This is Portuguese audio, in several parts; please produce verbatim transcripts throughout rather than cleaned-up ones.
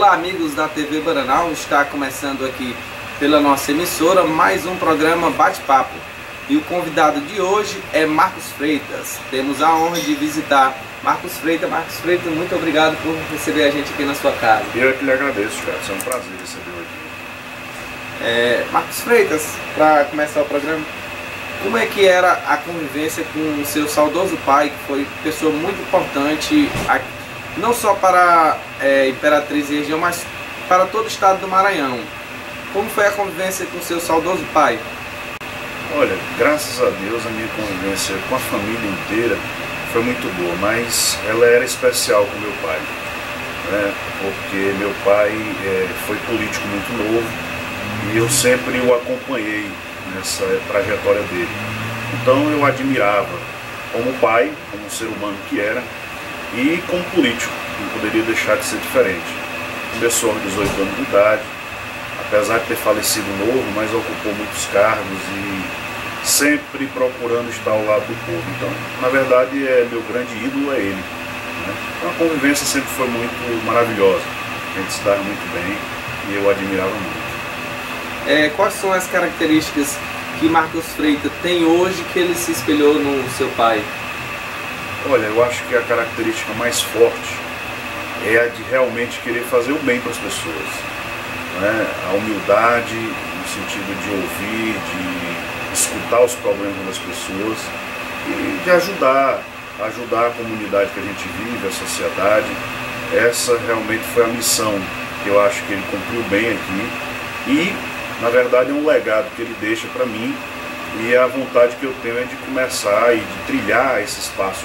Olá amigos da T V Bananal, está começando aqui pela nossa emissora mais um programa Bate-Papo. E o convidado de hoje é Marcos Freitas. Temos a honra de visitar Marcos Freitas. Marcos Freitas, muito obrigado por receber a gente aqui na sua casa. Eu é que lhe agradeço, Jefferson. É um prazer recebê-lo aqui. É, Marcos Freitas, para começar o programa, como é que era a convivência com o seu saudoso pai, que foi pessoa muito importante, não só para é, Imperatriz e região, mas para todo o estado do Maranhão? Como foi a convivência com o seu saudoso pai? Olha, graças a Deus a minha convivência com a família inteira foi muito boa, mas ela era especial com meu pai, né? Porque meu pai é, foi político muito novo e eu sempre o acompanhei nessa trajetória dele. Então eu admirava como pai, como ser humano que era, e como político, não poderia deixar de ser diferente. Começou aos dezoito anos de idade, apesar de ter falecido novo, mas ocupou muitos cargos e sempre procurando estar ao lado do povo. Então, na verdade, é, meu grande ídolo é ele, né? Então a convivência sempre foi muito maravilhosa, a gente se dava muito bem e eu admirava muito. É, quais são as características que Marcos Freitas tem hoje que ele se espelhou no seu pai? Olha, eu acho que a característica mais forte é a de realmente querer fazer o bem para as pessoas, né? A humildade no sentido de ouvir, de escutar os problemas das pessoas e de ajudar, ajudar a comunidade que a gente vive, a sociedade. Essa realmente foi a missão que eu acho que ele cumpriu bem aqui e, na verdade, é um legado que ele deixa para mim. E a vontade que eu tenho é de começar e de trilhar esses passos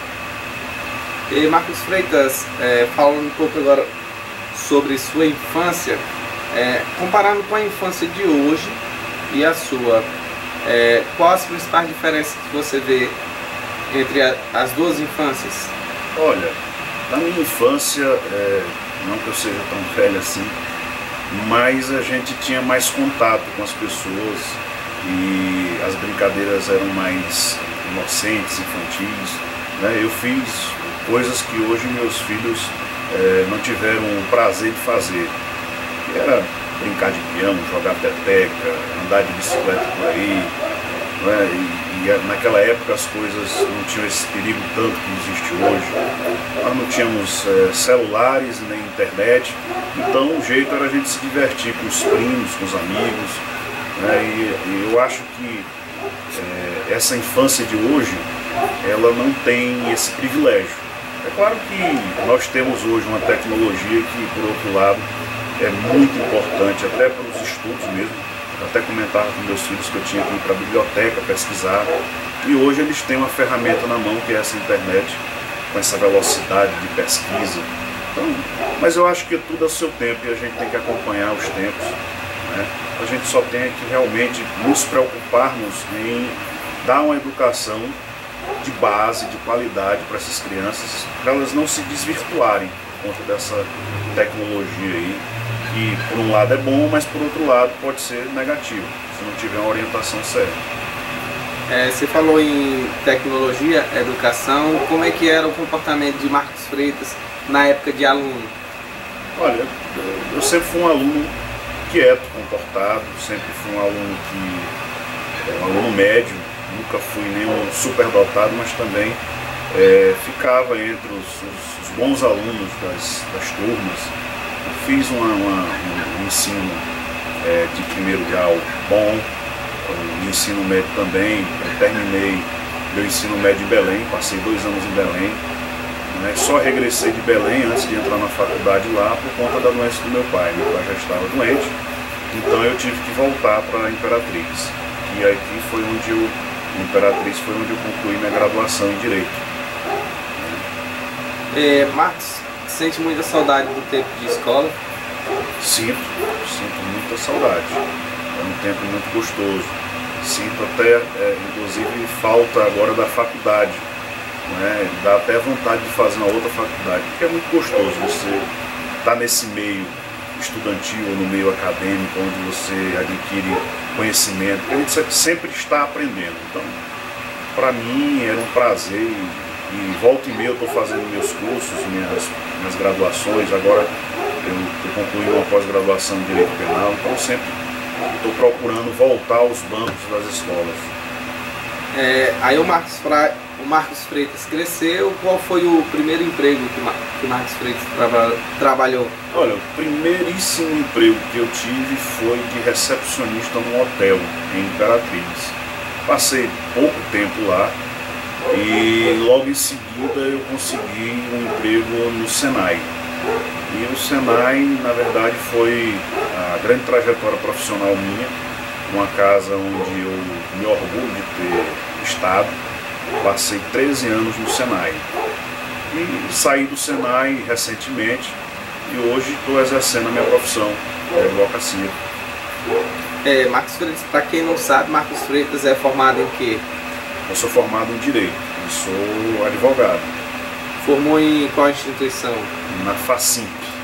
dele. E Marcos Freitas, é, falando um pouco agora sobre sua infância, é, comparando com a infância de hoje e a sua, é, quais as principais diferenças que você vê entre a, as duas infâncias? Olha, na minha infância, é, não que eu seja tão velho assim, mas a gente tinha mais contato com as pessoas, e as brincadeiras eram mais inocentes, infantis, né? Eu fiz coisas que hoje meus filhos é, não tiveram o prazer de fazer, que era brincar de peão, jogar peteca, andar de bicicleta por aí, né? E, e naquela época as coisas não tinham esse perigo tanto que existe hoje. Nós não tínhamos é, celulares nem internet, então o jeito era a gente se divertir com os primos, com os amigos. É, e, e eu acho que é, essa infância de hoje, ela não tem esse privilégio. É claro que nós temos hoje uma tecnologia que, por outro lado, é muito importante, até para os estudos mesmo. Eu até comentava com meus filhos que eu tinha que ir para a biblioteca pesquisar, e hoje eles têm uma ferramenta na mão, que é essa internet, com essa velocidade de pesquisa. Então, mas eu acho que tudo é o seu tempo e a gente tem que acompanhar os tempos, né? A gente só tem que realmente nos preocuparmos em dar uma educação de base, de qualidade para essas crianças, para elas não se desvirtuarem por conta dessa tecnologia aí, que por um lado é bom, mas por outro lado pode ser negativo, se não tiver uma orientação certa. É, você falou em tecnologia, educação, como é que era o comportamento de Marcos Freitas na época de aluno? Olha, eu sempre fui um aluno quieto, comportado, sempre fui um aluno que é um aluno médio, nunca fui nenhum superdotado, mas também é, ficava entre os, os, os bons alunos das, das turmas. Eu fiz uma, uma, um, um ensino é, de primeiro grau bom, o ensino médio também. Eu terminei meu ensino médio em Belém, passei dois anos em Belém, né? Só regressei de Belém antes de entrar na faculdade lá por conta da doença do meu pai. Meu pai já estava doente, então eu tive que voltar para a Imperatriz. E aqui foi onde eu, Imperatriz foi onde eu concluí minha graduação em Direito. É, Marcos, sente muita saudade do tempo de escola? Sinto, sinto muita saudade. É um tempo muito gostoso. Sinto até, é, inclusive, falta agora da faculdade. Né? Dá até vontade de fazer uma outra faculdade, porque é muito gostoso você estar nesse meio estudantil, no meio acadêmico, onde você adquire conhecimento, porque a gente sempre está aprendendo. Então, para mim era um prazer, e, e volta e meia eu estou fazendo meus cursos, minhas, minhas graduações. Agora eu, eu concluí uma pós-graduação em Direito Penal, então sempre estou procurando voltar aos bancos das escolas. É, aí o Marcos, Fra... o Marcos Freitas cresceu, qual foi o primeiro emprego que, Mar... que o Marcos Freitas traba... trabalhou? Olha, o primeiríssimo emprego que eu tive foi de recepcionista num hotel em Imperatriz. Passei pouco tempo lá e logo em seguida eu consegui um emprego no Senai. E o Senai, na verdade, foi a grande trajetória profissional minha, uma casa onde eu me orgulho de ter estado. Passei treze anos no Senai e saí do Senai recentemente e hoje estou exercendo a minha profissão, a advocacia. É, Marcos Freitas, para quem não sabe, Marcos Freitas é formado em quê? Eu sou formado em Direito e sou advogado. Formou em qual instituição? Na FACIMP.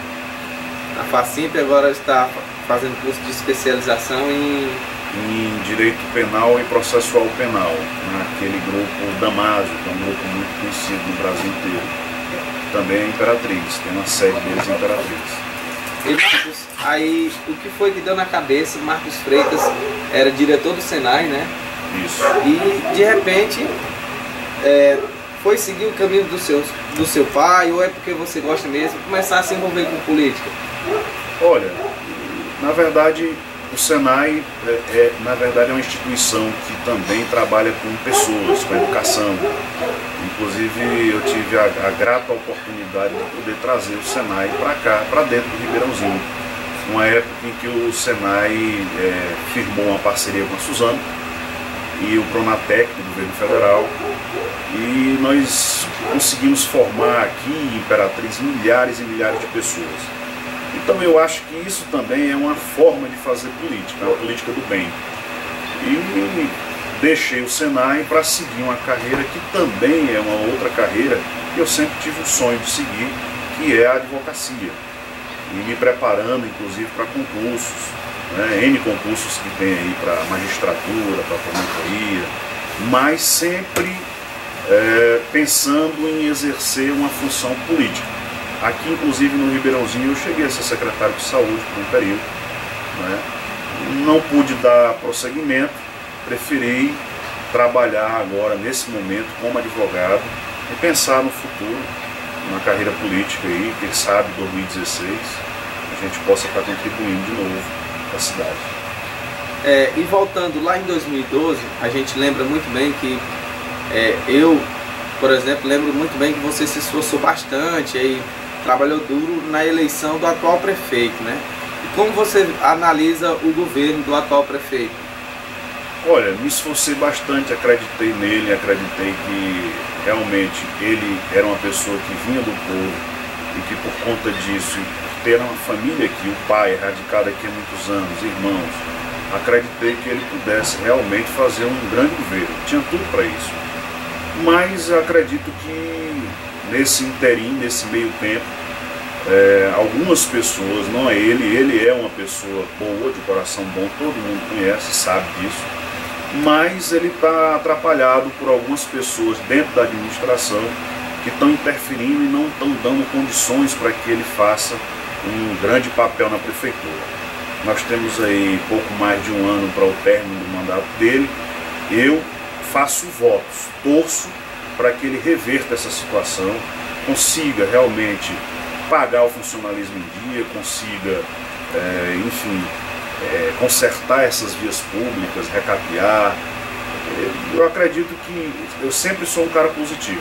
Na FACIMP, agora está fazendo curso de especialização em... em Direito Penal e Processual Penal, naquele grupo Damásio, que é um grupo muito conhecido no Brasil inteiro. Também é Imperatriz, tem uma sede deles em Imperatriz. E Marcos, aí o que foi que deu na cabeça? Marcos Freitas era diretor do Senai, né? Isso. E de repente é, foi seguir o caminho do seu, do seu pai, ou é porque você gosta mesmo, começar a se envolver com política? Olha, na verdade o Senai é, é, na verdade, é uma instituição que também trabalha com pessoas, com educação. Inclusive eu tive a, a grata oportunidade de poder trazer o Senai para cá, para dentro do Ribeirãozinho. Uma época em que o Senai é, firmou uma parceria com a Suzano e o Pronatec do governo federal, e nós conseguimos formar aqui em Imperatriz milhares e milhares de pessoas. Então eu acho que isso também é uma forma de fazer política, uma política do bem. E deixei o Senai para seguir uma carreira que também é uma outra carreira que eu sempre tive o sonho de seguir, que é a advocacia. E me preparando inclusive para concursos, né, N concursos que tem aí para magistratura, para promotoria, mas sempre é, pensando em exercer uma função política. Aqui, inclusive, no Ribeirãozinho, eu cheguei a ser secretário de saúde por um período, né? Não pude dar prosseguimento, preferi trabalhar agora, nesse momento, como advogado e pensar no futuro, uma carreira política aí, quem sabe, em dois mil e dezesseis, a gente possa estar contribuindo de novo para a cidade. É, e voltando lá em dois mil e doze, a gente lembra muito bem que é, eu, por exemplo, lembro muito bem que você se esforçou bastante aí, trabalhou duro na eleição do atual prefeito, né? E como você analisa o governo do atual prefeito? Olha, me esforcei bastante, acreditei nele, acreditei que realmente ele era uma pessoa que vinha do povo e que por conta disso, e por ter uma família aqui, o pai radicado aqui há muitos anos, irmãos, acreditei que ele pudesse realmente fazer um grande governo, tinha tudo para isso. Mas acredito que nesse interim, nesse meio tempo, é, algumas pessoas, não é ele, ele é uma pessoa boa, de coração bom, todo mundo conhece, sabe disso, mas ele está atrapalhado por algumas pessoas dentro da administração que estão interferindo e não estão dando condições para que ele faça um grande papel na prefeitura. Nós temos aí pouco mais de um ano para o término do mandato dele. Eu faço votos, torço para que ele reverta essa situação, consiga realmente pagar o funcionalismo em dia, consiga, é, enfim, é, consertar essas vias públicas, recapear. Eu acredito que eu sempre sou um cara positivo.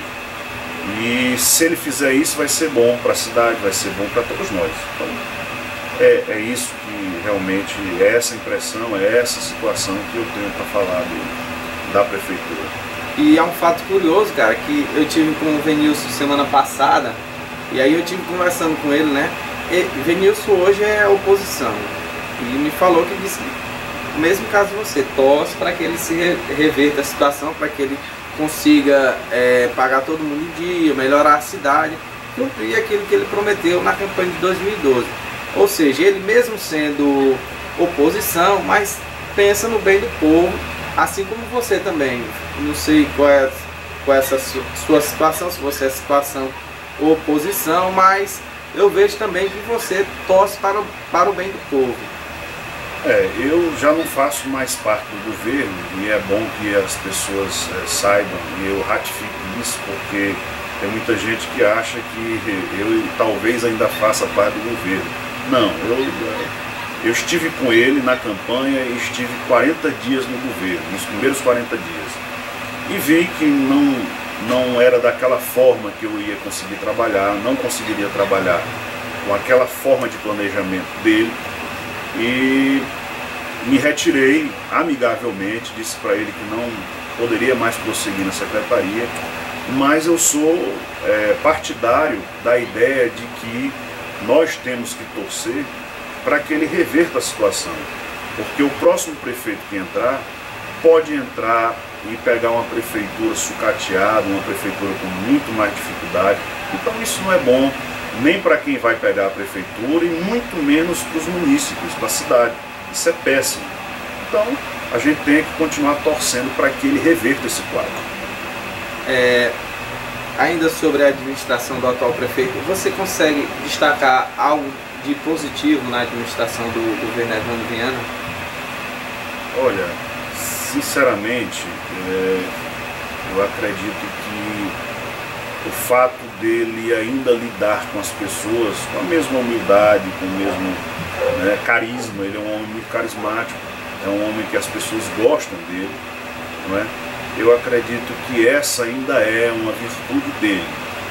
E se ele fizer isso, vai ser bom para a cidade, vai ser bom para todos nós. Então, é, é isso que realmente, é essa impressão, é essa situação que eu tenho para falar do, da prefeitura. E é um fato curioso, cara, que eu tive com o Venilson semana passada, e aí eu tive conversando com ele, né? E Venilson hoje é oposição, e me falou que disse, mesmo caso você, torce para que ele se reverta a situação, para que ele consiga é, pagar todo mundo em dia, melhorar a cidade, cumprir aquilo que ele prometeu na campanha de dois mil e doze. Ou seja, ele mesmo sendo oposição, mas pensa no bem do povo, assim como você também. Não sei qual é, qual é essa sua situação, se você é situação ou oposição, mas eu vejo também que você torce para o, para o bem do povo. É, eu já não faço mais parte do governo e é bom que as pessoas é, saibam, e eu ratifico isso, porque tem muita gente que acha que eu talvez ainda faça parte do governo. Não, eu, eu estive com ele na campanha e estive quarenta dias no governo, nos primeiros quarenta dias. E vi que não, não era daquela forma que eu ia conseguir trabalhar, não conseguiria trabalhar com aquela forma de planejamento dele. E me retirei amigavelmente, disse para ele que não poderia mais prosseguir na secretaria, mas eu sou é, partidário da ideia de que nós temos que torcer para que ele reverta a situação, porque o próximo prefeito que entrar pode entrar e pegar uma prefeitura sucateada, uma prefeitura com muito mais dificuldade. Então isso não é bom nem para quem vai pegar a prefeitura e muito menos para os munícipes, para a cidade. Isso é péssimo. Então a gente tem que continuar torcendo para que ele reverta esse quadro. É, ainda sobre a administração do atual prefeito, você consegue destacar algo de positivo na administração do, do governo Evandro Viana? Olha, sinceramente, é, eu acredito que o fato dele ainda lidar com as pessoas com a mesma humildade, com o mesmo né, carisma, ele é um homem muito carismático, é um homem que as pessoas gostam dele, não é? Eu acredito que essa ainda é uma virtude dele,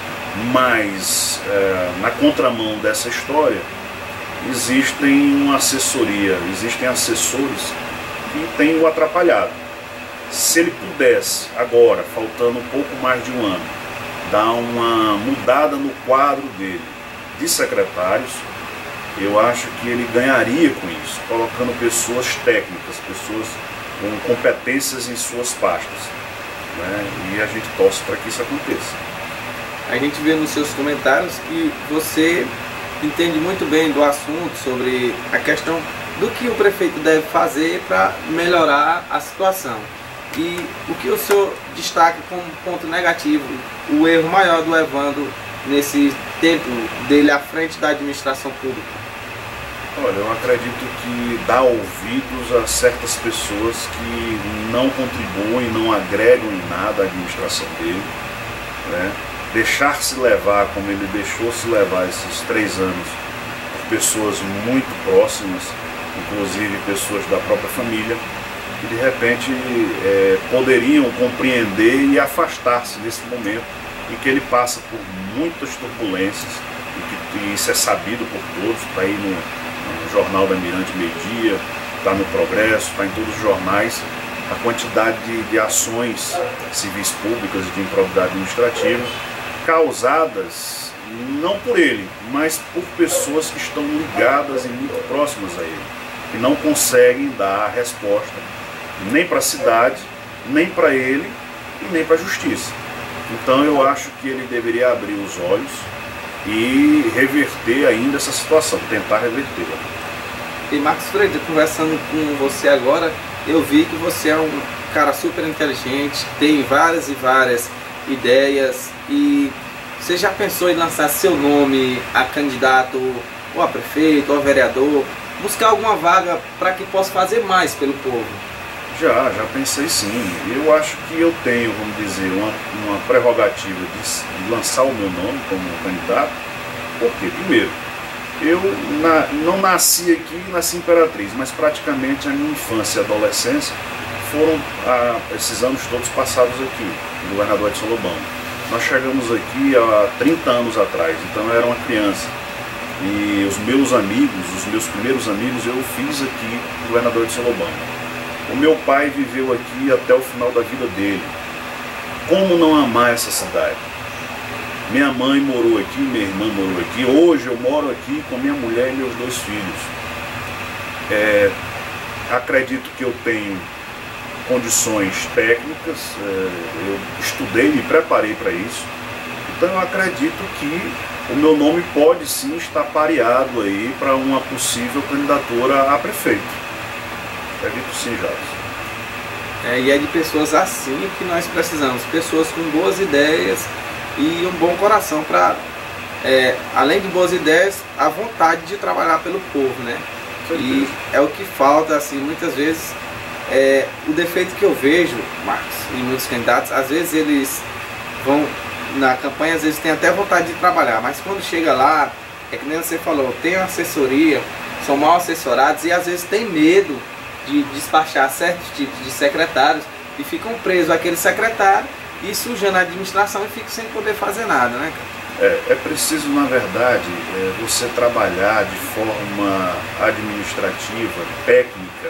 mas é, na contramão dessa história existem uma assessoria, existem assessores que têm o atrapalhado. Se ele pudesse agora, faltando um pouco mais de um ano, dar uma mudada no quadro dele de secretários, eu acho que ele ganharia com isso, colocando pessoas técnicas, pessoas com competências em suas pastas, né? E a gente torce para que isso aconteça. A gente vê nos seus comentários que você entende muito bem do assunto, sobre a questão do que o prefeito deve fazer para melhorar a situação. E o que o senhor destaca como ponto negativo, o erro maior do Evandro nesse tempo dele à frente da administração pública? Olha, eu acredito que dá ouvidos a certas pessoas que não contribuem, não agregam em nada à administração dele, né? Deixar-se levar, como ele deixou-se levar esses três anos, por pessoas muito próximas, inclusive pessoas da própria família, que de repente é, poderiam compreender e afastar-se nesse momento em que ele passa por muitas turbulências, e que e isso é sabido por todos, está aí no, no Jornal da Mirante Meio-Dia, está no Progresso, está em todos os jornais, a quantidade de, de ações civis públicas e de improbidade administrativa causadas não por ele, mas por pessoas que estão ligadas e muito próximas a ele, que não conseguem dar a resposta nem para a cidade, nem para ele e nem para a justiça. Então eu acho que ele deveria abrir os olhos e reverter ainda essa situação, tentar revertê-la. E Marcos Freire, conversando com você agora, eu vi que você é um cara super inteligente, tem várias e várias ideias, e você já pensou em lançar seu nome a candidato ou a prefeito ou a vereador, buscar alguma vaga para que possa fazer mais pelo povo? Já, já pensei sim. Eu acho que eu tenho, vamos dizer, uma, uma prerrogativa de, de lançar o meu nome como candidato. Por quê? Primeiro, eu na, não nasci aqui, nasci em Imperatriz, mas praticamente a minha infância e adolescência foram ah, esses anos todos passados aqui, no Governador Edson Lobão. Nós chegamos aqui há trinta anos atrás, então eu era uma criança. E os meus amigos, os meus primeiros amigos, eu fiz aqui no Governador Edson Lobão. O meu pai viveu aqui até o final da vida dele. Como não amar essa cidade? Minha mãe morou aqui, minha irmã morou aqui. Hoje eu moro aqui com minha mulher e meus dois filhos. É, acredito que eu tenho condições técnicas, é, eu estudei, me preparei para isso. Então eu acredito que o meu nome pode sim estar pareado aí para uma possível candidatura a prefeito. Acredito sim, Jadson. É, e é de pessoas assim que nós precisamos, pessoas com boas ideias e um bom coração para é, além de boas ideias, a vontade de trabalhar pelo povo, né? E é o que falta, assim, muitas vezes, é, o defeito que eu vejo, Marcos, em muitos candidatos, às vezes eles vão na campanha, às vezes tem até vontade de trabalhar, mas quando chega lá, é que nem você falou, tem assessoria, são mal assessorados e às vezes tem medo de despachar certos tipos de secretários e ficam presos àquele secretário e sujando a administração e ficam sem poder fazer nada, né, cara? É, é preciso, na verdade, é, você trabalhar de forma administrativa, técnica,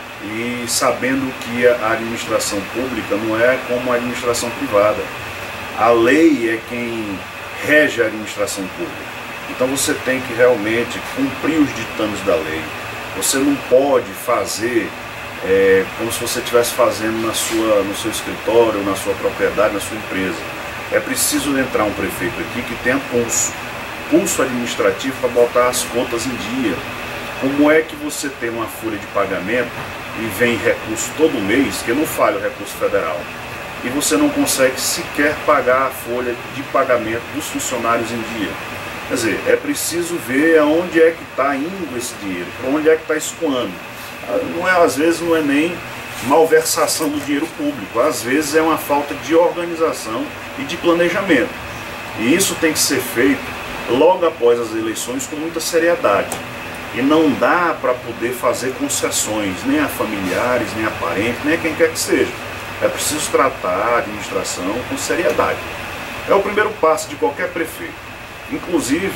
e sabendo que a administração pública não é como a administração privada. A lei é quem rege a administração pública. Então você tem que realmente cumprir os ditames da lei. Você não pode fazer é, como se você estivesse fazendo na sua, no seu escritório, na sua propriedade, na sua empresa. É preciso entrar um prefeito aqui que tenha pulso, pulso administrativo para botar as contas em dia. Como é que você tem uma folha de pagamento e vem recurso todo mês, que não falha o recurso federal, e você não consegue sequer pagar a folha de pagamento dos funcionários em dia? Quer dizer, é preciso ver aonde é que está indo esse dinheiro, para onde é que está escoando. Não é, às vezes não é nem malversação do dinheiro público, às vezes é uma falta de organização e de planejamento. E isso tem que ser feito logo após as eleições com muita seriedade. E não dá para poder fazer concessões, nem a familiares, nem a parentes, nem a quem quer que seja. É preciso tratar a administração com seriedade. É o primeiro passo de qualquer prefeito. Inclusive,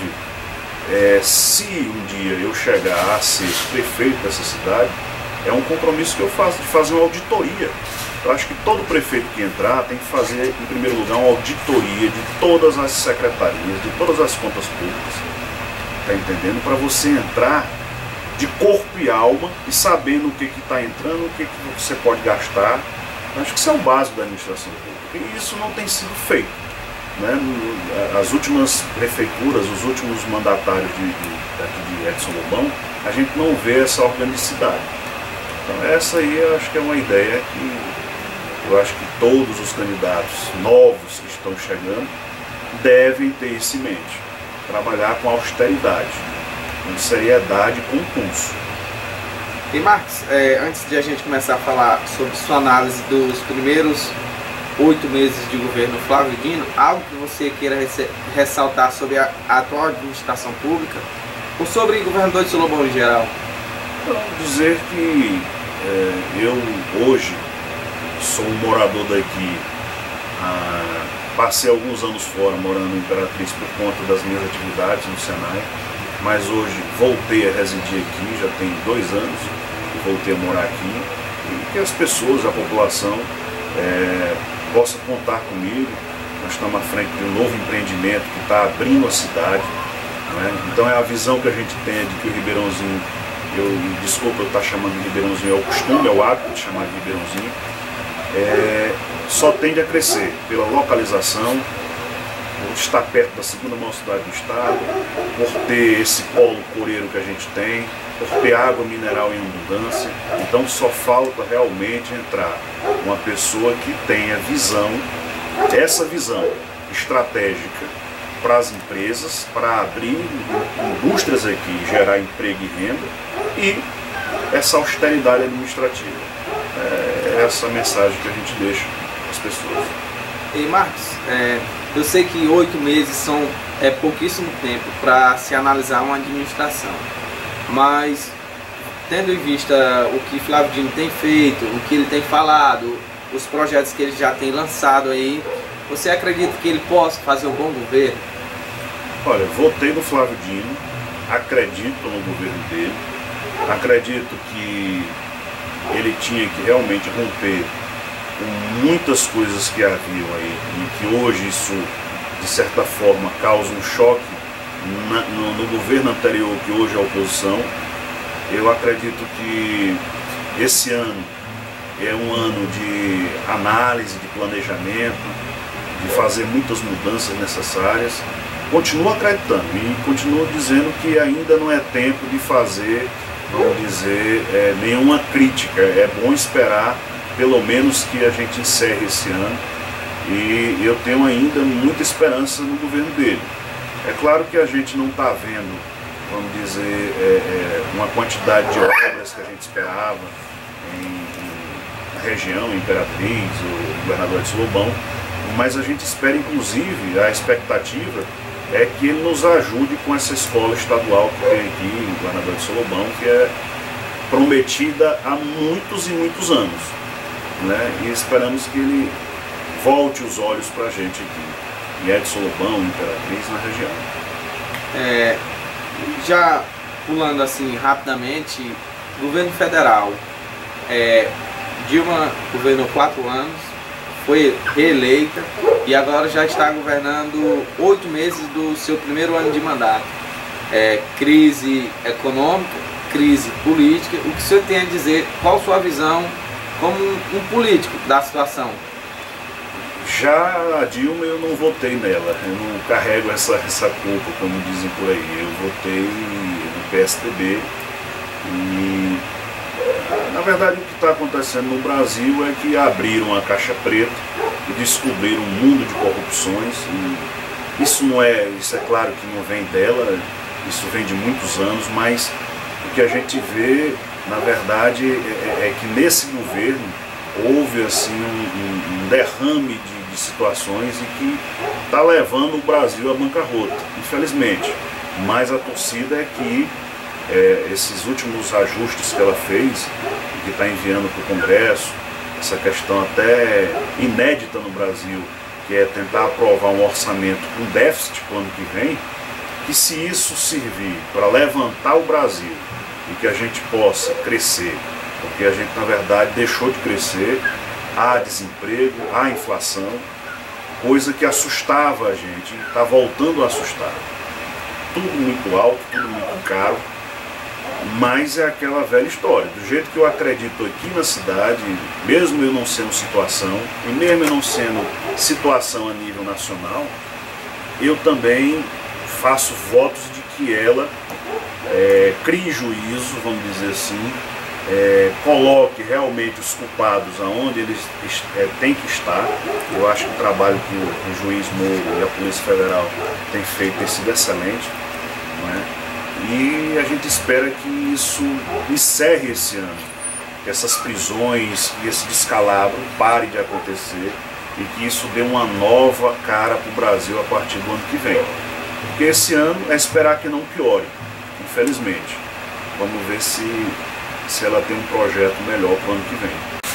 é, se um dia eu chegar a ser prefeito dessa cidade, é um compromisso que eu faço de fazer uma auditoria. Eu acho que todo prefeito que entrar tem que fazer, em primeiro lugar, uma auditoria de todas as secretarias, de todas as contas públicas. Está entendendo? Para você entrar de corpo e alma e sabendo o que está entrando, o que, que você pode gastar. Eu acho que isso é o básico da administração pública. E isso não tem sido feito, né? As últimas prefeituras, os últimos mandatários de, de, daqui de Edson Lobão, a gente não vê essa organicidade. Então essa aí eu acho que é uma ideia que eu acho que todos os candidatos novos que estão chegando devem ter isso em mente. Trabalhar com austeridade, com seriedade e com pulso. E Marcos, é, antes de a gente começar a falar sobre sua análise dos primeiros oito meses de governo Flávio Dino, algo que você queira ressaltar sobre a, a atual administração pública ou sobre o governador de Solobão em geral? Então, dizer que é, eu hoje sou um morador daqui, ah, passei alguns anos fora morando em Imperatriz por conta das minhas atividades no Senai, mas hoje voltei a residir aqui, já tem dois anos que voltei a morar aqui, e que as pessoas, a população, é, possa contar comigo. Nós estamos à frente de um novo empreendimento que está abrindo a cidade, né? Então é a visão que a gente tem de que o Ribeirãozinho, eu, desculpa eu estar chamando de Ribeirãozinho, é o costume, é o hábito de chamar de Ribeirãozinho, é, só tende a crescer pela localização, por estar perto da segunda maior cidade do estado, por ter esse polo coreiro que a gente tem, por ter água mineral em abundância. Então só falta realmente entrar uma pessoa que tenha visão, essa visão estratégica para as empresas, para abrir indústrias aqui, gerar emprego e renda, e essa austeridade administrativa. É essa a mensagem que a gente deixa às pessoas. E Marcos, é, eu sei que oito meses são é, pouquíssimo tempo para se analisar uma administração, mas tendo em vista o que Flávio Dino tem feito, o que ele tem falado, os projetos que ele já tem lançado aí, você acredita que ele possa fazer um bom governo? Olha, votei no Flávio Dino, acredito no governo dele, acredito que ele tinha que realmente romper com muitas coisas que haviam aí e que hoje isso, de certa forma, causa um choque na, no, no governo anterior, que hoje é a oposição. Eu acredito que esse ano é um ano de análise, de planejamento, de fazer muitas mudanças necessárias. Continuo acreditando e continuo dizendo que ainda não é tempo de fazer, vamos dizer, é, nenhuma crítica. É bom esperar pelo menos que a gente encerre esse ano, e eu tenho ainda muita esperança no governo dele. É claro que a gente não está vendo, vamos dizer, é, é, uma quantidade de obras que a gente esperava em, em, na região, Imperatriz, o Governador Edson Lobão, mas a gente espera, inclusive, a expectativa é que ele nos ajude com essa escola estadual que tem aqui, o Governador Edson Lobão, que é prometida há muitos e muitos anos, né? E esperamos que ele volte os olhos para a gente aqui, em Edson Lobão, Imperatriz, na região. É, já pulando assim rapidamente, governo federal, é, Dilma governou quatro anos, foi reeleita e agora já está governando oito meses do seu primeiro ano de mandato. É, crise econômica, crise política. O que o senhor tem a dizer, qual a sua visão como um, um político da situação? Já a Dilma eu não votei nela, eu não carrego essa, essa culpa, como dizem por aí. Eu votei no P S D B e, na verdade, o que está acontecendo no Brasil é que abriram a caixa preta e descobriram um mundo de corrupções. E isso não é, isso é claro que não vem dela, isso vem de muitos anos, mas o que a gente vê, na verdade, é, é que nesse governo houve assim um, um derrame de de situações e que está levando o Brasil à bancarrota, infelizmente. Mas a torcida é que é, esses últimos ajustes que ela fez e que está enviando para o Congresso, essa questão até inédita no Brasil, que é tentar aprovar um orçamento com déficit para o ano que vem, que se isso servir para levantar o Brasil e que a gente possa crescer, porque a gente na verdade deixou de crescer, há desemprego, há inflação, coisa que assustava a gente, está voltando a assustar. Tudo muito alto, tudo muito caro, mas é aquela velha história. Do jeito que eu acredito aqui na cidade, mesmo eu não sendo situação, e mesmo eu não sendo situação a nível nacional, eu também faço votos de que ela é, crie juízo, vamos dizer assim, É, coloque realmente os culpados aonde eles é, têm que estar. Eu acho que o trabalho que o, o juiz Moro e a Polícia Federal têm feito tem sido excelente, não é? E a gente espera que isso encerre esse ano, que essas prisões e esse descalabro pare de acontecer e que isso dê uma nova cara para o Brasil a partir do ano que vem. Porque esse ano é esperar que não piore, infelizmente. Vamos ver se se ela tem um projeto melhor para o ano que vem.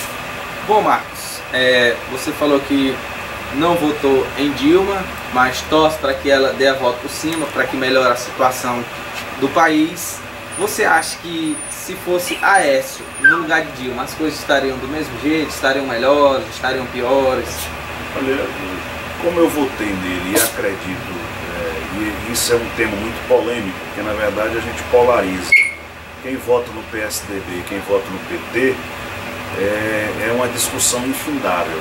Bom, Marcos, é, você falou que não votou em Dilma, mas torce para que ela dê a volta por cima, para que melhore a situação do país. Você acha que se fosse Aécio no lugar de Dilma, as coisas estariam do mesmo jeito, estariam melhores, estariam piores? Olha, como eu votei nele e acredito, é, e isso é um tema muito polêmico, porque na verdade a gente polariza. Quem vota no P S D B, quem vota no P T, é, é uma discussão infindável.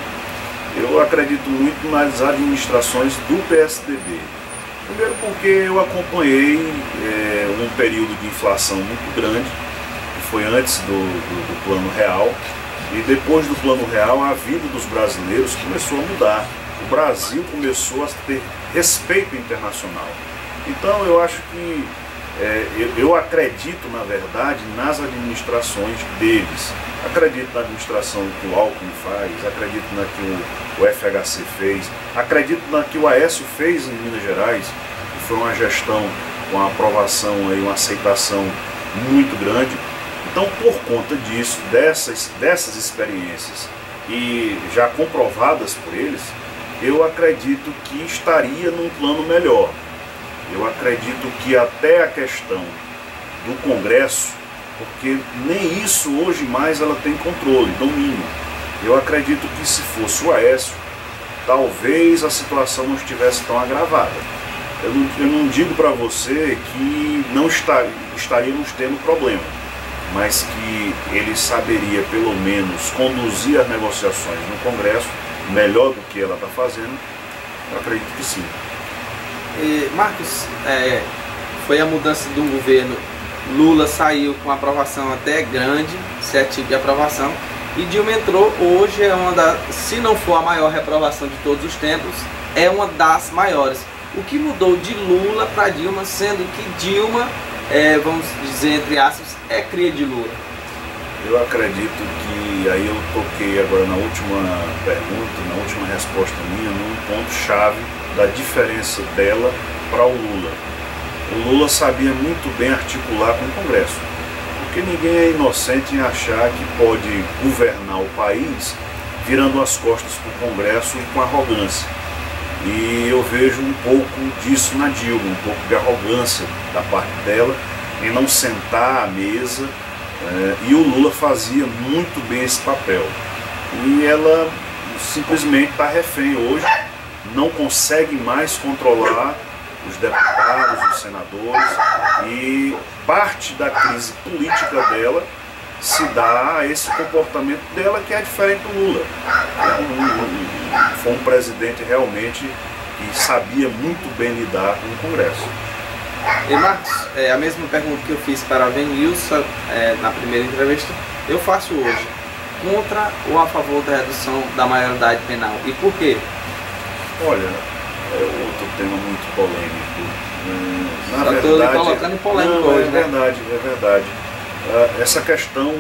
Eu acredito muito nas administrações do P S D B. Primeiro porque eu acompanhei é, um período de inflação muito grande, que foi antes do, do, do Plano Real, e depois do Plano Real a vida dos brasileiros começou a mudar. O Brasil começou a ter respeito internacional. Então eu acho que É, eu, eu acredito, na verdade, nas administrações deles. Acredito na administração que o Alckmin faz, acredito na que o, o F H C fez, acredito na que o Aécio fez em Minas Gerais, que foi uma gestão com uma aprovação, aí, uma aceitação muito grande. Então, por conta disso, dessas, dessas experiências e já comprovadas por eles, eu acredito que estaria num plano melhor. Eu acredito que até a questão do Congresso, porque nem isso hoje mais ela tem controle, domínio. Eu acredito que se fosse o Aécio, talvez a situação não estivesse tão agravada. Eu não, eu não digo para você que não estar, estaríamos tendo problema, mas que ele saberia pelo menos conduzir as negociações no Congresso melhor do que ela está fazendo. Eu acredito que sim. E, Marcos, é, foi a mudança do governo, Lula saiu com aprovação até grande, certinho de aprovação, e Dilma entrou, hoje é uma das, se não for a maior reprovação de todos os tempos, é uma das maiores. o que mudou de Lula para Dilma, sendo que Dilma, é, vamos dizer entre aspas, é cria de Lula? Eu acredito que, aí eu toquei agora na última pergunta, na última resposta minha, num ponto-chave da diferença dela para o Lula. O Lula sabia muito bem articular com o Congresso, porque ninguém é inocente em achar que pode governar o país virando as costas para o Congresso e com arrogância. E eu vejo um pouco disso na Dilma, um pouco de arrogância da parte dela em não sentar à mesa, é, e o Lula fazia muito bem esse papel. E ela simplesmente está refém hoje, não consegue mais controlar os deputados, os senadores, e parte da crise política dela se dá a esse comportamento dela, que é diferente do Lula. É um, um, foi um presidente realmente que sabia muito bem lidar com o Congresso. E Marcos, é, a mesma pergunta que eu fiz para a Venilson é, na primeira entrevista, eu faço hoje. Contra ou a favor da redução da maioridade penal? E por quê? Olha, é outro tema muito polêmico. Na Só verdade, estou colocando em polêmico não, hoje, é né? verdade, é verdade. Essa questão,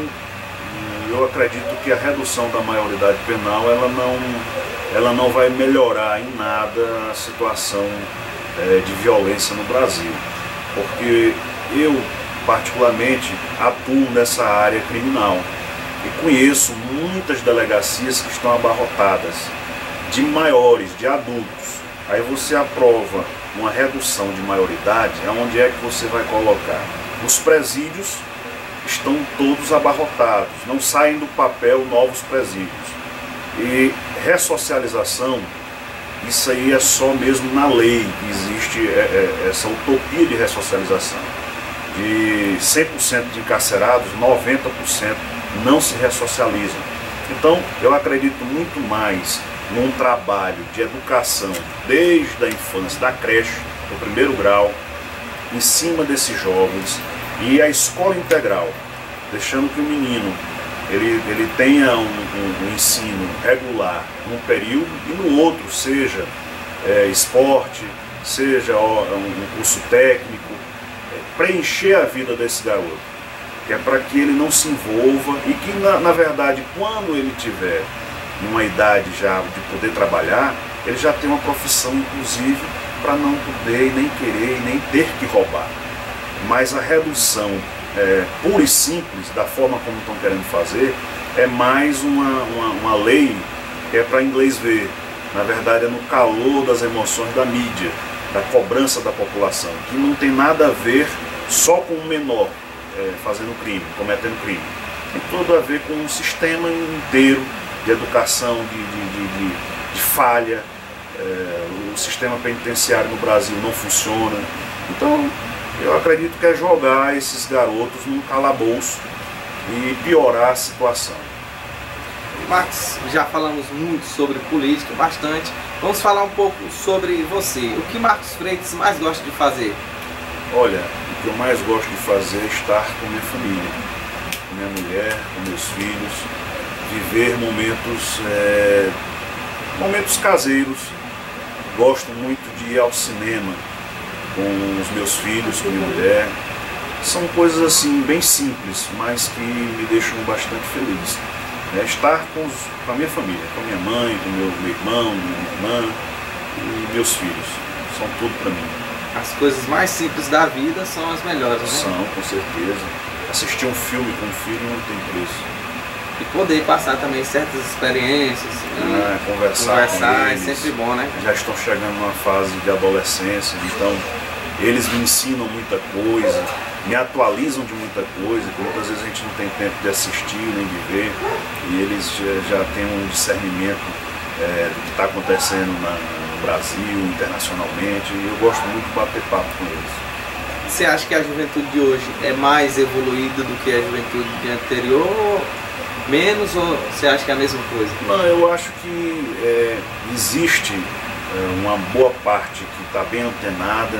eu acredito que a redução da maioridade penal, ela não, ela não vai melhorar em nada a situação é, de violência no Brasil. Porque eu, particularmente, atuo nessa área criminal e conheço muitas delegacias que estão abarrotadas de maiores, de adultos. Aí você aprova uma redução de maioridade, aonde é que você vai colocar? Os presídios estão todos abarrotados, não saem do papel novos presídios. E ressocialização, isso aí é só mesmo na lei que existe é, é, essa utopia de ressocialização. De cem por cento de encarcerados, noventa por cento não se ressocializam. Então, eu acredito muito mais num trabalho de educação desde a infância, da creche, do primeiro grau, em cima desses jovens, e a escola integral, deixando que o menino ele, ele tenha um, um, um ensino regular num período e no outro, seja é, esporte, seja ó, um curso técnico, é, preencher a vida desse garoto, que é para que ele não se envolva e que, na, na verdade, quando ele tiver numa idade já de poder trabalhar, ele já tem uma profissão, inclusive, para não poder, nem querer, nem ter que roubar. Mas a redução é, pura e simples, da forma como estão querendo fazer, é mais uma, uma, uma lei que é para inglês ver. Na verdade, é no calor das emoções da mídia, da cobrança da população, que não tem nada a ver só com o menor é, fazendo crime, cometendo crime. Tem tudo a ver com um sistema inteiro de educação, de, de, de, de, de falha. É, o sistema penitenciário no Brasil não funciona. Então, eu acredito que é jogar esses garotos num calabouço e piorar a situação. Marcos, já falamos muito sobre política, bastante. Vamos falar um pouco sobre você. O que Marcos Freitas mais gosta de fazer? Olha, o que eu mais gosto de fazer é estar com minha família, com minha mulher, com meus filhos, viver momentos, é, momentos caseiros. Gosto muito de ir ao cinema com os meus filhos, com minha mulher. São coisas assim bem simples, mas que me deixam bastante feliz. É estar com, os, com a minha família, com a minha mãe, com meu, meu irmão, minha irmã e meus filhos. São tudo para mim. As coisas mais simples da vida são as melhores, né? São, com certeza. Assistir um filme com um filho não tem preço. E poder passar também certas experiências, ah, e conversar, conversar com é eles. sempre bom, né? Já estão chegando numa fase de adolescência, então eles me ensinam muita coisa, me atualizam de muita coisa, que muitas vezes a gente não tem tempo de assistir nem de ver, e eles já, já têm um discernimento é, do que está acontecendo na, no Brasil, internacionalmente, e eu gosto muito de bater papo com eles. Você acha que a juventude de hoje é mais evoluída do que a juventude anterior? Menos, ou você acha que é a mesma coisa? Não, eu acho que é, existe é, uma boa parte que está bem antenada,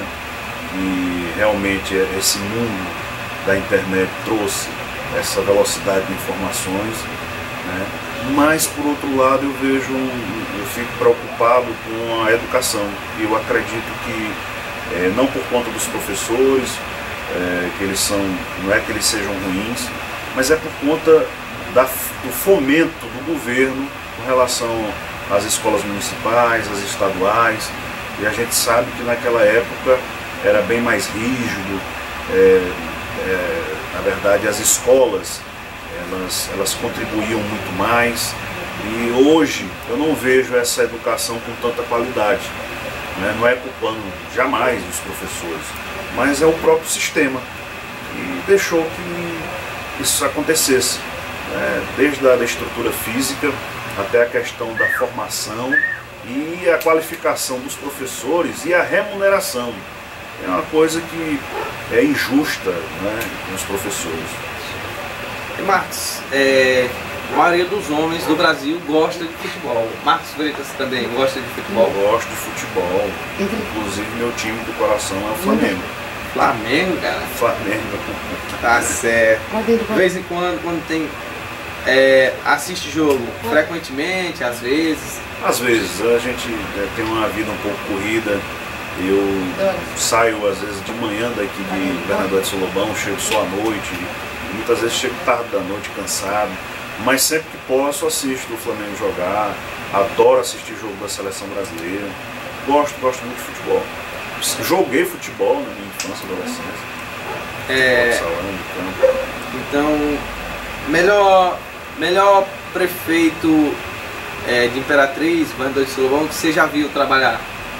e realmente esse mundo da internet trouxe essa velocidade de informações, né? Mas, por outro lado, eu vejo, um, eu fico preocupado com a educação. E eu acredito que, é, não por conta dos professores, é, que eles são, não é que eles sejam ruins, mas é por conta da, do fomento do governo com relação às escolas municipais, às estaduais. E a gente sabe que naquela época era bem mais rígido. É, é, na verdade, as escolas Elas, elas contribuíam muito mais, e hoje eu não vejo essa educação com tanta qualidade, né? Não é culpando jamais os professores, mas é o próprio sistema que deixou que isso acontecesse, né? Desde a da estrutura física até a questão da formação e a qualificação dos professores e a remuneração. É uma coisa que é injusta, né, com os professores. Marcos, é, a maioria dos homens do Brasil gosta de futebol. Marcos Freitas também gosta de futebol? Eu gosto de futebol. Inclusive, meu time do coração é o Flamengo. Flamengo, cara? Flamengo. Tá certo. De vez em quando, quando tem... É, assiste jogo frequentemente, às vezes? Às vezes. A gente é, tem uma vida um pouco corrida. Eu saio, às vezes, de manhã daqui de Governador Edson Lobão, chego só à noite. Muitas vezes chego tarde da noite, cansado, mas sempre que posso assisto o Flamengo jogar, adoro assistir jogo da seleção brasileira, gosto, gosto muito de futebol. Joguei futebol na minha infância e adolescência. É... Salão de campo. Então, melhor, melhor prefeito é, de Imperatriz, Governador de Solobão, que você já viu trabalhar?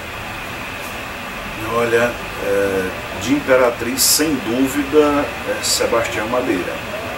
Olha, é, de Imperatriz, sem dúvida, é Sebastião Madeira.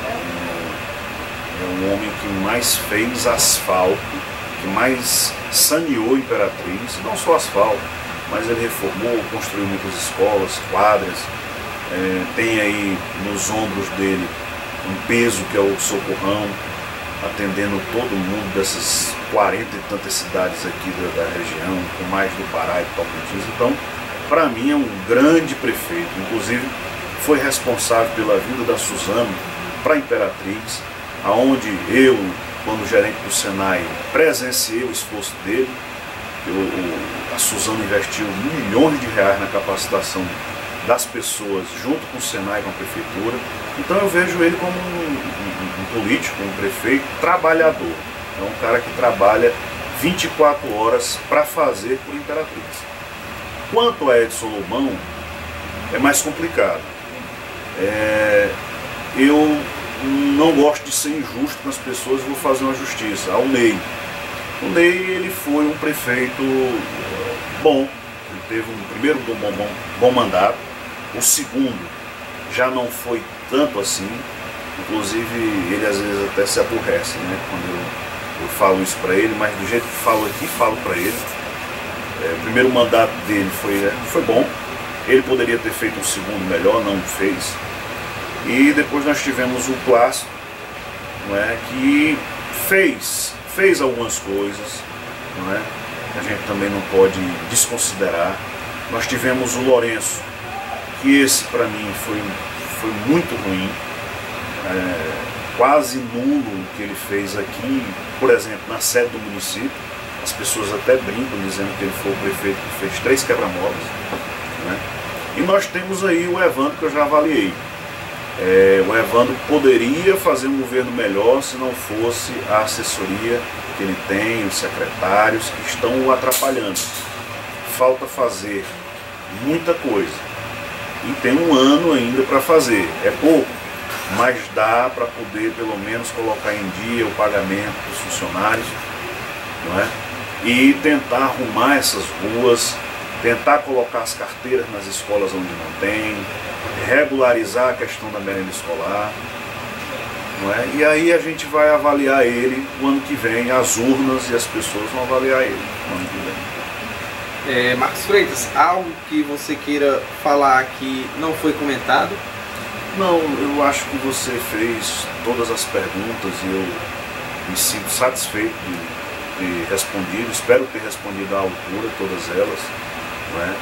É um homem que mais fez asfalto, que mais saneou Imperatriz, não só asfalto, mas ele reformou, construiu muitas escolas, quadras, é, tem aí nos ombros dele um peso que é o Socorrão, atendendo todo mundo dessas quarenta e tantas cidades aqui da, da região, com mais do Pará e Tocantins. Então, para mim é um grande prefeito, inclusive foi responsável pela vinda da Suzano para Imperatriz, aonde eu, quando gerente do Senai, presenciei o esforço dele. Eu, a Suzano investiu milhões de reais na capacitação das pessoas junto com o Senai, com a Prefeitura. Então eu vejo ele como um, um, um político, um prefeito trabalhador. É um cara que trabalha vinte e quatro horas para fazer por Imperatriz. Quanto a Edson Lobão, é mais complicado. É, eu não gosto de ser injusto com as pessoas, vou fazer uma justiça. Ao Ney. O Ney, ele foi um prefeito bom, ele teve um primeiro bom, bom, bom mandato, o segundo já não foi tanto assim, inclusive ele às vezes até se aborrece, né, quando eu, eu falo isso para ele, mas do jeito que falo aqui, falo para ele. É, o primeiro mandato dele foi, é, foi bom, ele poderia ter feito um segundo melhor, não fez. E depois nós tivemos o Plácido, não é, que fez, fez algumas coisas, não é? A gente também não pode desconsiderar. Nós tivemos o Lourenço, que esse para mim foi, foi muito ruim, é, quase nulo o que ele fez aqui, por exemplo, na sede do município. As pessoas até brincam dizendo que ele foi o prefeito que fez três quebra-molas, né? E nós temos aí o Evandro, que eu já avaliei. É, o Evandro poderia fazer um governo melhor se não fosse a assessoria que ele tem, os secretários que estão o atrapalhando. Falta fazer muita coisa. E tem um ano ainda para fazer. É pouco, mas dá para poder pelo menos colocar em dia o pagamento dos funcionários, não é? E tentar arrumar essas ruas, tentar colocar as carteiras nas escolas onde não tem, regularizar a questão da merenda escolar, não é? E aí a gente vai avaliar ele o ano que vem, as urnas e as pessoas vão avaliar ele no ano que vem. É, Marcos Freitas, algo que você queira falar que não foi comentado? Não, eu acho que você fez todas as perguntas e eu me sinto satisfeito de ter respondido, espero ter respondido à altura todas elas, não é?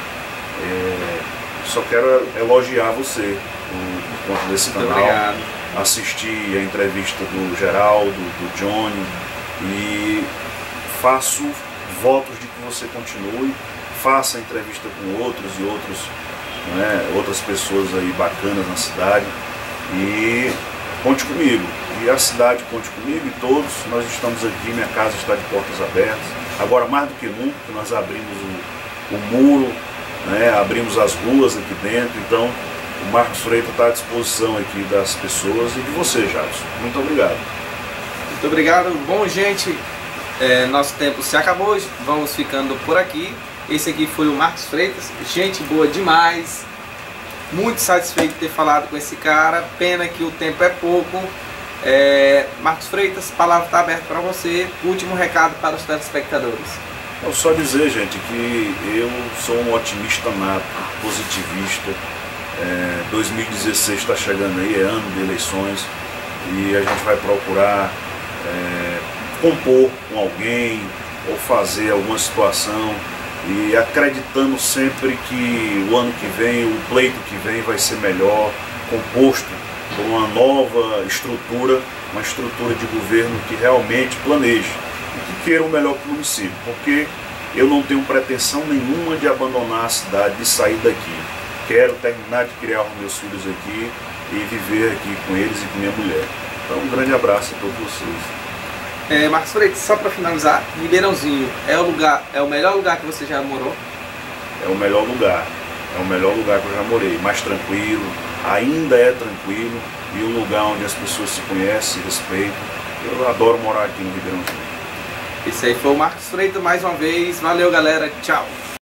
É, só quero elogiar você por, por conta desse Muito canal, obrigado. Assistir a entrevista do Geraldo, do Johnny e faço votos de que você continue, faça entrevista com outros e outros, né, outras pessoas aí bacanas na cidade e conte comigo. E a cidade conte comigo e todos, nós estamos aqui, minha casa está de portas abertas. Agora mais do que nunca, nós abrimos o, o muro, né, abrimos as ruas aqui dentro, então o Marcos Freitas está à disposição aqui das pessoas e de você, Jadson. Muito obrigado. Muito obrigado. Bom, gente, é, nosso tempo se acabou, vamos ficando por aqui. Esse aqui foi o Marcos Freitas, gente boa demais. Muito satisfeito de ter falado com esse cara, pena que o tempo é pouco. É, Marcos Freitas, a palavra está aberta para você. Último recado para os telespectadores. Eu só dizer, gente, que eu sou um otimista nato, positivista. É, dois mil e dezesseis está chegando aí, é ano de eleições e a gente vai procurar é, compor com alguém ou fazer alguma situação e acreditando sempre que o ano que vem, o pleito que vem vai ser melhor, composto por uma nova estrutura, uma estrutura de governo que realmente planeje e que queira o melhor para o município, porque eu não tenho pretensão nenhuma de abandonar a cidade, de sair daqui. Quero terminar de criar os meus filhos aqui e viver aqui com eles e com minha mulher. Então um grande abraço a todos vocês. É, Marcos Freitas, só para finalizar, Ribeirãozinho é o lugar, é o melhor lugar que você já morou? É o melhor lugar, é o melhor lugar que eu já morei, mais tranquilo, ainda é tranquilo e um lugar onde as pessoas se conhecem, se respeitam. Eu adoro morar aqui no Ribeirãozinho. Esse aí foi o Marcos Freitas mais uma vez. Valeu, galera. Tchau.